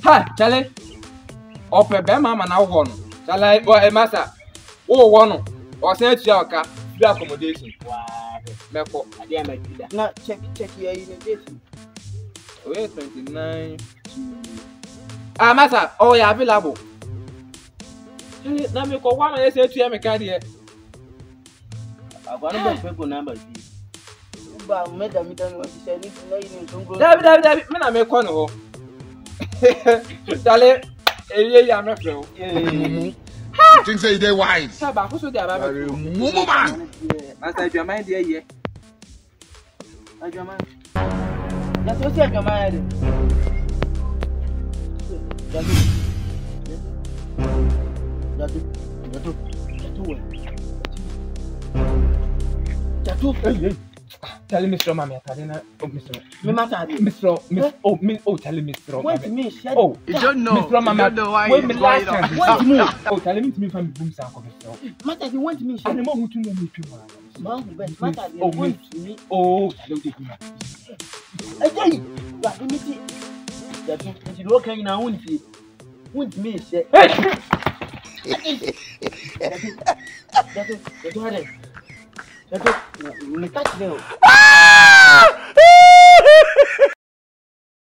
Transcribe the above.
Ha, Charlie. Ope be mama na wo no. Charlie, o masa. Wo wo no. O say tia oka, free accommodation. Wow. Meko. Ade am akida. Na check here in the date. We 29. Ah, masa, oh yeah, available. Charlie, na me ko wa ma say tia me ka de. Agora não pego number aqui. Ba madam me dan want to say this no you don't go. David, me na me ko no. Charlie, eye ya me frɛ o. Think say they wise. Saba, who so dey aba me? Mumu man. Master, your mind dey here. Ajaman. Ya so si ajaman ya de. Gyato. Hey. Tell me, Mr. Mami, Mr. Me matter. Tell me, Mr. What me? Oh, You don't know. Mr. Mami, You don't know why wait it's me going last on. time. What me? Oh, tell me to me from boom sound of Mr. Matter you want me. And the more who to know me too. Matter you want me. Oh, hello, Digna. Hey, what me see? Gyato, you look na wunti. Wunti me say. Gyato, me catch them.